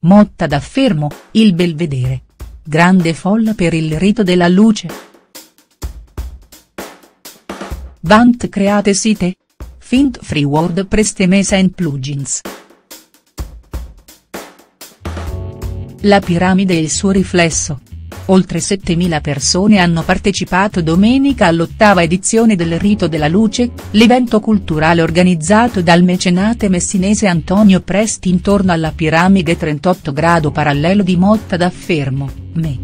Motta da Fermo, il Belvedere. Grande folla per il rito della luce. Want create site? Find free WordPress themes and plugins. La piramide e il suo riflesso. Oltre 7.000 persone hanno partecipato domenica all'8ª edizione del Rito della Luce, l'evento culturale organizzato dal mecenate messinese Antonio Presti intorno alla piramide 38 grado parallelo di Motta da Fermo, Me.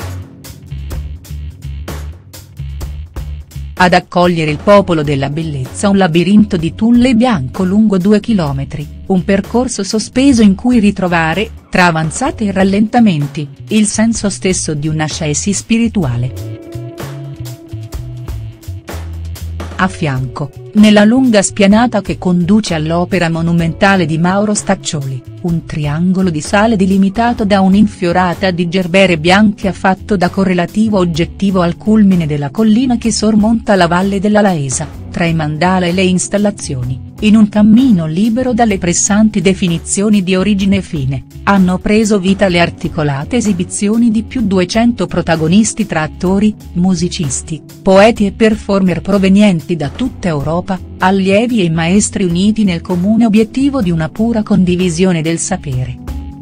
Ad accogliere il popolo della bellezza un labirinto di tulle bianco lungo 2 chilometri, un percorso sospeso in cui ritrovare, tra avanzate e rallentamenti, il senso stesso di un'ascesi spirituale. A fianco, nella lunga spianata che conduce all'opera monumentale di Mauro Staccioli, un triangolo di sale delimitato da un'infiorata di gerbere bianche affatto da correlativo oggettivo al culmine della collina che sormonta la valle della Laesa, tra i mandala e le installazioni, in un cammino libero dalle pressanti definizioni di origine fine, hanno preso vita le articolate esibizioni di più 200 protagonisti tra attori, musicisti, poeti e performer provenienti da tutta Europa, allievi e maestri uniti nel comune obiettivo di una pura condivisione del sapere.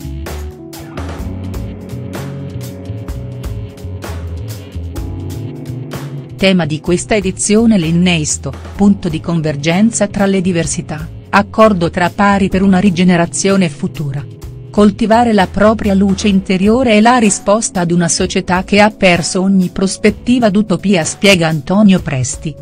Tema di questa edizione l'innesto, punto di convergenza tra le diversità, accordo tra pari per una rigenerazione futura. Coltivare la propria luce interiore è la risposta ad una società che ha perso ogni prospettiva d'utopia, spiega Antonio Presti.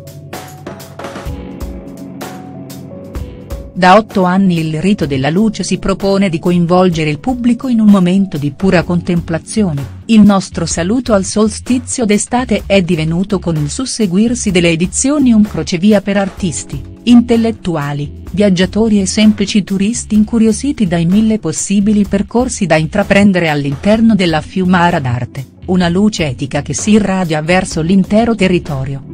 Da 8 anni il Rito della Luce si propone di coinvolgere il pubblico in un momento di pura contemplazione. Il nostro saluto al solstizio d'estate è divenuto con il susseguirsi delle edizioni un crocevia per artisti, intellettuali, viaggiatori e semplici turisti incuriositi dai 1000 possibili percorsi da intraprendere all'interno della Fiumara d'Arte, una luce etica che si irradia verso l'intero territorio.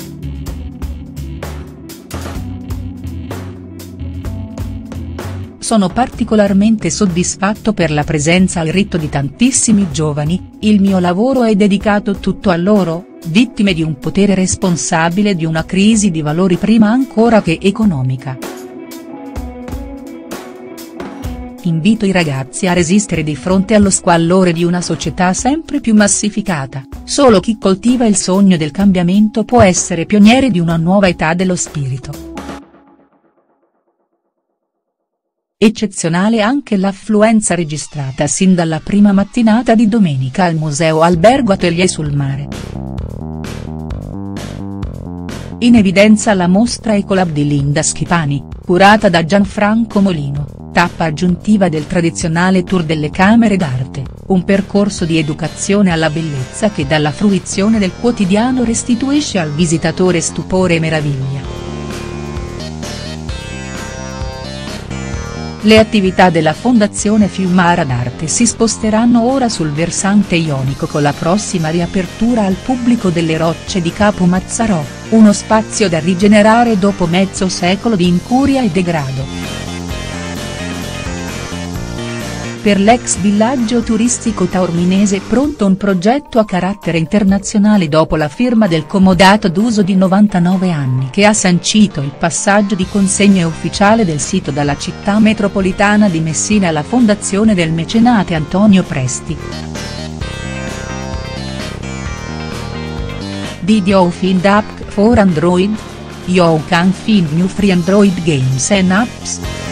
Sono particolarmente soddisfatto per la presenza al rito di tantissimi giovani, il mio lavoro è dedicato tutto a loro, vittime di un potere responsabile di una crisi di valori prima ancora che economica. Invito i ragazzi a resistere di fronte allo squallore di una società sempre più massificata, solo chi coltiva il sogno del cambiamento può essere pioniere di una nuova età dello spirito. Eccezionale anche l'affluenza registrata sin dalla prima mattinata di domenica al Museo Albergo Atelier sul Mare. In evidenza la mostra Ecolab di Linda Schipani, curata da Gianfranco Molino, tappa aggiuntiva del tradizionale tour delle camere d'arte, un percorso di educazione alla bellezza che dalla fruizione del quotidiano restituisce al visitatore stupore e meraviglia. Le attività della Fondazione Fiumara d'Arte si sposteranno ora sul versante ionico con la prossima riapertura al pubblico delle Rocce di Capo Mazzarò, uno spazio da rigenerare dopo mezzo secolo di incuria e degrado. Per l'ex villaggio turistico taorminese è pronto un progetto a carattere internazionale dopo la firma del comodato d'uso di 99 anni che ha sancito il passaggio di consegna ufficiale del sito dalla città metropolitana di Messina alla fondazione del mecenate Antonio Presti. Did you find app for Android? You can find new free Android games and apps.